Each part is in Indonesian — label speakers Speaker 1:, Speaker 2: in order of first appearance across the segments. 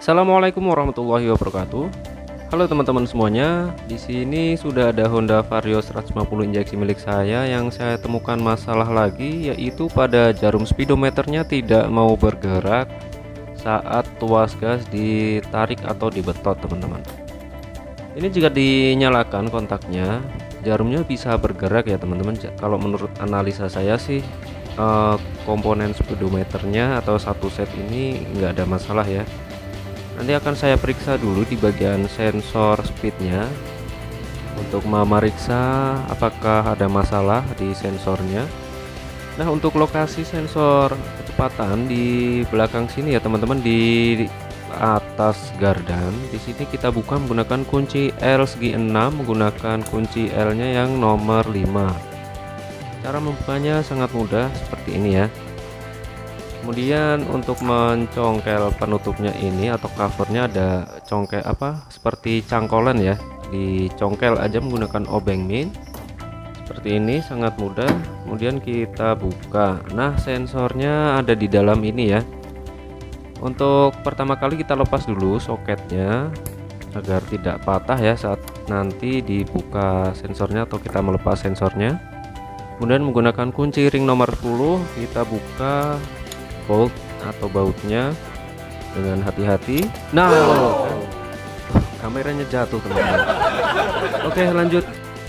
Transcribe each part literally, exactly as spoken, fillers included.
Speaker 1: Assalamualaikum warahmatullahi wabarakatuh. Halo teman-teman semuanya. Di sini sudah ada Honda Vario seratus lima puluh injeksi milik saya yang saya temukan masalah lagi, yaitu pada jarum speedometernya tidak mau bergerak saat tuas gas ditarik atau dibetot, teman-teman. Ini jika dinyalakan kontaknya, jarumnya bisa bergerak ya, teman-teman. Kalau menurut analisa saya sih eh, komponen speedometernya atau satu set ini nggak ada masalah ya. Nanti akan saya periksa dulu di bagian sensor speednya untuk memeriksa apakah ada masalah di sensornya. Nah, untuk lokasi sensor kecepatan di belakang sini ya teman-teman, di atas gardan. Di sini kita buka menggunakan kunci L segi enam, menggunakan kunci L nya yang nomor lima. Cara membukanya sangat mudah seperti ini ya. Kemudian untuk mencongkel penutupnya ini atau covernya ada congkel apa seperti cangkolan ya, dicongkel aja menggunakan obeng min seperti ini, sangat mudah. Kemudian kita buka. Nah, sensornya ada di dalam ini ya. Untuk pertama kali kita lepas dulu soketnya agar tidak patah ya saat nanti dibuka sensornya atau kita melepas sensornya. Kemudian menggunakan kunci ring nomor sepuluh kita buka bolt atau bautnya dengan hati-hati. Nah, kan kameranya jatuh teman-teman. Oke, lanjut.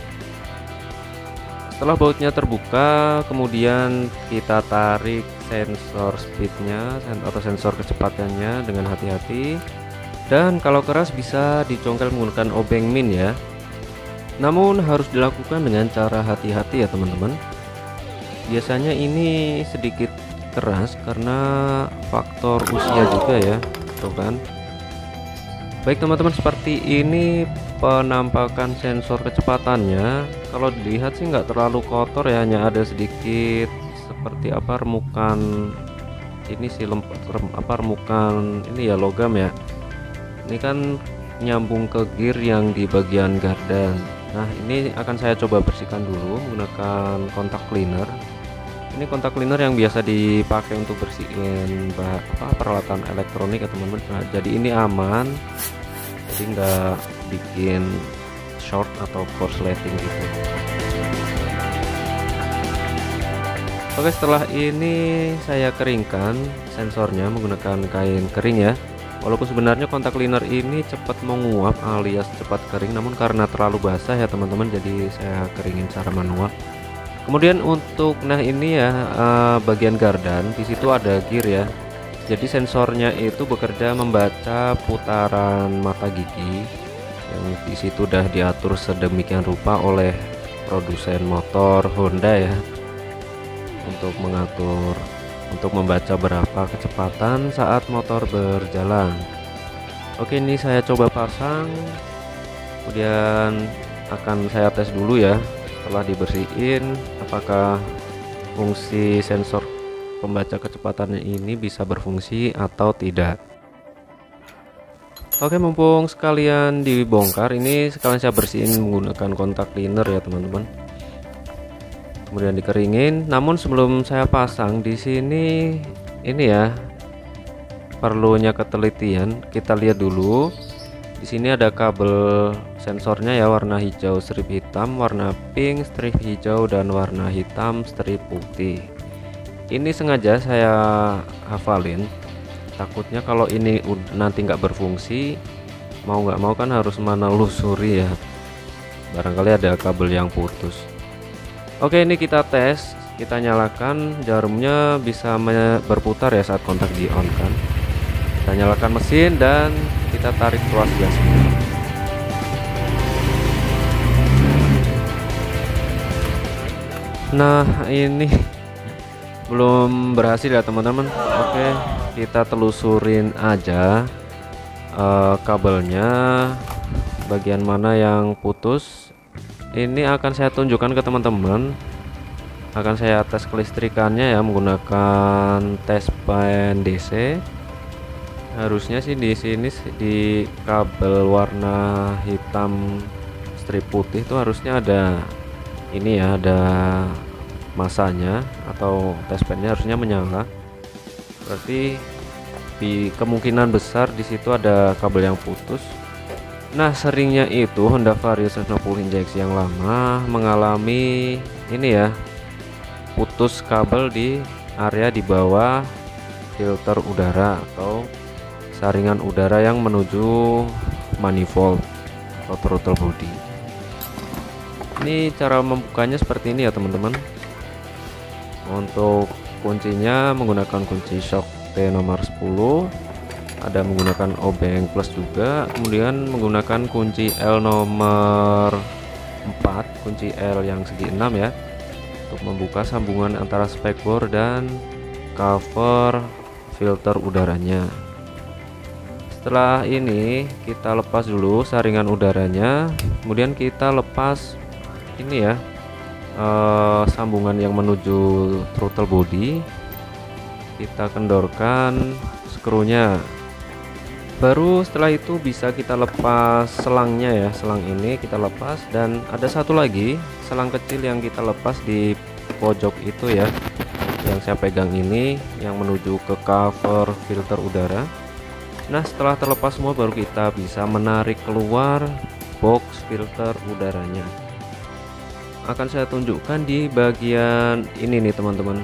Speaker 1: Setelah bautnya terbuka, kemudian kita tarik sensor speednya atau sensor kecepatannya dengan hati-hati, dan kalau keras bisa dicongkel menggunakan obeng min ya. Namun harus dilakukan dengan cara hati-hati ya teman-teman. Biasanya ini sedikit keras karena faktor usia juga ya, tuh kan. Baik teman-teman, seperti ini penampakan sensor kecepatannya. Kalau dilihat sih nggak terlalu kotor ya, hanya ada sedikit seperti apa remukan ini sih lem, rem, apa remukan ini ya logam ya. Ini kan nyambung ke gear yang di bagian gardan. Nah, ini akan saya coba bersihkan dulu menggunakan kontak cleaner. Ini kontak cleaner yang biasa dipakai untuk bersihin bah, apa, peralatan elektronik ya teman-teman. Nah, jadi ini aman, jadi nggak bikin short atau korsleting gitu. Oke, setelah ini saya keringkan sensornya menggunakan kain kering ya. Walaupun sebenarnya kontak cleaner ini cepat menguap alias cepat kering, namun karena terlalu basah ya teman-teman, jadi saya keringin secara manual. Kemudian untuk nah ini ya uh, bagian gardan, di situ ada gear ya. Jadi sensornya itu bekerja membaca putaran mata gigi yang di situ udah diatur sedemikian rupa oleh produsen motor Honda ya, untuk mengatur untuk membaca berapa kecepatan saat motor berjalan. Oke, ini saya coba pasang, kemudian akan saya tes dulu ya. Setelah dibersihin, apakah fungsi sensor pembaca kecepatannya ini bisa berfungsi atau tidak. Oke, mumpung sekalian dibongkar, ini sekalian saya bersihin menggunakan kontak cleaner ya teman-teman. Kemudian dikeringin. Namun sebelum saya pasang di sini ini ya, perlunya ketelitian. Kita lihat dulu. Di sini ada kabel sensornya ya, warna hijau strip hitam, warna pink strip hijau, dan warna hitam strip putih. Ini sengaja saya hafalin, takutnya kalau ini nanti nggak berfungsi, mau nggak mau kan harus menelusuri ya, barangkali ada kabel yang putus. Oke, ini kita tes, kita nyalakan, jarumnya bisa berputar ya saat kontak di on kan. Kita nyalakan mesin dan kita tarik tuas gas. Nah, ini belum berhasil ya teman-teman. Oke, kita telusurin aja uh, kabelnya, bagian mana yang putus. Ini akan saya tunjukkan ke teman-teman. Akan saya tes kelistrikannya ya menggunakan tes pen D C. Harusnya sih di sini di kabel warna hitam strip putih itu harusnya ada ini ya, ada masanya atau tes pennya harusnya menyala. Berarti tapi kemungkinan besar di situ ada kabel yang putus. Nah, seringnya itu Honda Vario seratus lima puluh injeksi yang lama mengalami ini ya, putus kabel di area di bawah filter udara atau saringan udara yang menuju manifold atau throttle body. Ini cara membukanya seperti ini ya teman-teman. Untuk kuncinya menggunakan kunci shock T nomor sepuluh, ada menggunakan obeng plus juga, kemudian menggunakan kunci L nomor empat, kunci L yang segi enam ya, untuk membuka sambungan antara spakbor dan cover filter udaranya. Setelah ini kita lepas dulu saringan udaranya, kemudian kita lepas ini ya, eh, sambungan yang menuju throttle body. Kita kendorkan skrunya. Baru setelah itu bisa kita lepas selangnya ya, selang ini kita lepas, dan ada satu lagi selang kecil yang kita lepas di pojok itu ya, yang saya pegang ini yang menuju ke cover filter udara. Nah, setelah terlepas semua baru kita bisa menarik keluar box filter udaranya. Akan saya tunjukkan di bagian ini nih teman-teman,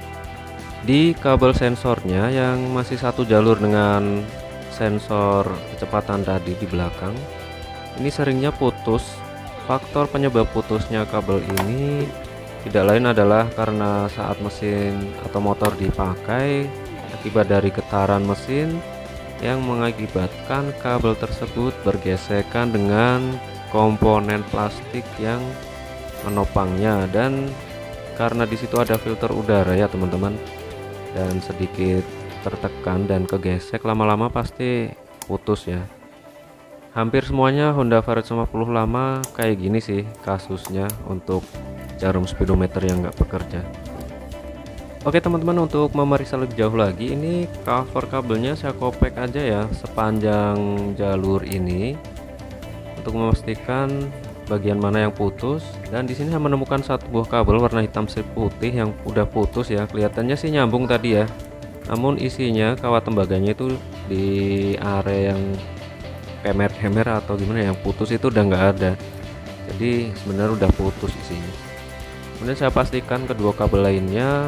Speaker 1: di kabel sensornya yang masih satu jalur dengan sensor kecepatan tadi di belakang. Ini seringnya putus. Faktor penyebab putusnya kabel ini tidak lain adalah karena saat mesin atau motor dipakai, akibat dari getaran mesin yang mengakibatkan kabel tersebut bergesekan dengan komponen plastik yang menopangnya, dan karena di situ ada filter udara ya teman-teman, dan sedikit tertekan dan kegesek, lama-lama pasti putus ya. Hampir semuanya Honda Vario seratus lima puluh lama kayak gini sih kasusnya untuk jarum speedometer yang nggak bekerja. Oke teman-teman, untuk memeriksa lebih jauh lagi, ini cover kabelnya saya kopek aja ya sepanjang jalur ini untuk memastikan bagian mana yang putus. Dan di sini saya menemukan satu buah kabel warna hitam strip putih yang udah putus ya, kelihatannya sih nyambung tadi ya, namun isinya kawat tembaganya itu di area yang kemer-kemer atau gimana yang putus itu udah nggak ada, jadi sebenarnya udah putus isinya. Kemudian saya pastikan kedua kabel lainnya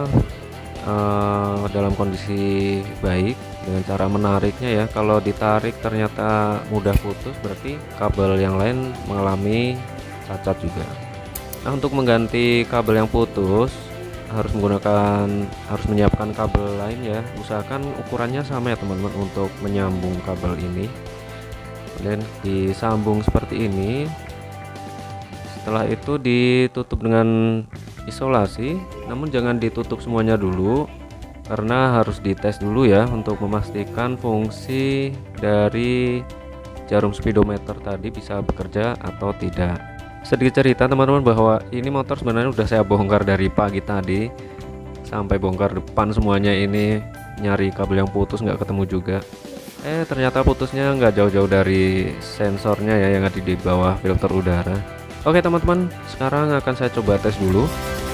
Speaker 1: uh, dalam kondisi baik dengan cara menariknya ya. Kalau ditarik ternyata mudah putus, berarti kabel yang lain mengalami cacat juga. Nah, untuk mengganti kabel yang putus harus menggunakan harus menyiapkan kabel lain ya. Usahakan ukurannya sama ya teman-teman untuk menyambung kabel ini. Kemudian disambung seperti ini. Setelah itu ditutup dengan isolasi, namun jangan ditutup semuanya dulu karena harus dites dulu ya untuk memastikan fungsi dari jarum speedometer tadi bisa bekerja atau tidak. Sedikit cerita teman-teman bahwa ini motor sebenarnya udah saya bongkar dari pagi tadi sampai bongkar depan semuanya, ini nyari kabel yang putus nggak ketemu juga. Eh ternyata putusnya nggak jauh-jauh dari sensornya ya yang ada di bawah filter udara. Oke teman-teman, sekarang akan saya coba tes dulu.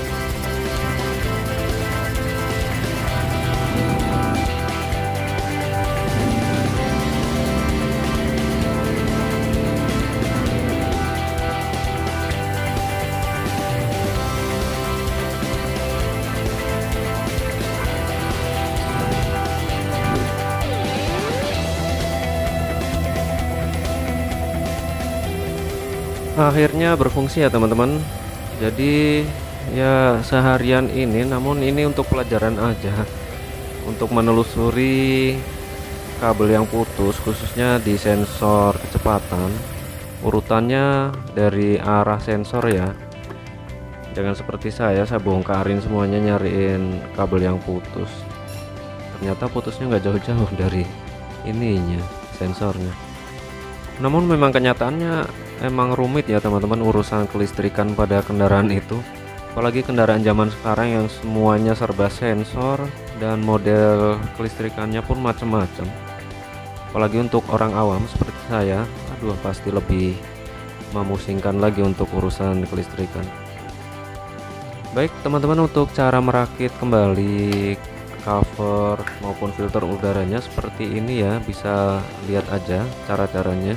Speaker 1: Akhirnya berfungsi ya teman-teman. Jadi ya seharian ini, namun ini untuk pelajaran aja, untuk menelusuri kabel yang putus khususnya di sensor kecepatan. Urutannya dari arah sensor ya, jangan seperti saya saya bongkarin semuanya nyariin kabel yang putus, ternyata putusnya nggak jauh-jauh dari ininya sensornya. Namun memang kenyataannya emang rumit ya teman-teman urusan kelistrikan pada kendaraan itu, apalagi kendaraan zaman sekarang yang semuanya serba sensor dan model kelistrikannya pun macam-macam. Apalagi untuk orang awam seperti saya, aduh pasti lebih memusingkan lagi untuk urusan kelistrikan. Baik teman-teman, untuk cara merakit kembali cover maupun filter udaranya seperti ini ya, bisa lihat aja cara-caranya.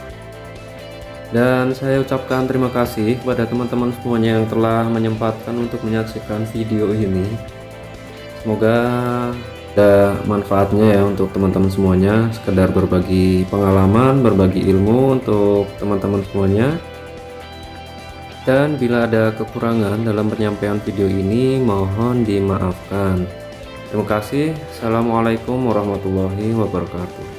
Speaker 1: Dan saya ucapkan terima kasih kepada teman-teman semuanya yang telah menyempatkan untuk menyaksikan video ini. Semoga ada manfaatnya ya untuk teman-teman semuanya, sekedar berbagi pengalaman, berbagi ilmu untuk teman-teman semuanya. Dan bila ada kekurangan dalam penyampaian video ini, mohon dimaafkan. Terima kasih. Assalamualaikum warahmatullahi wabarakatuh.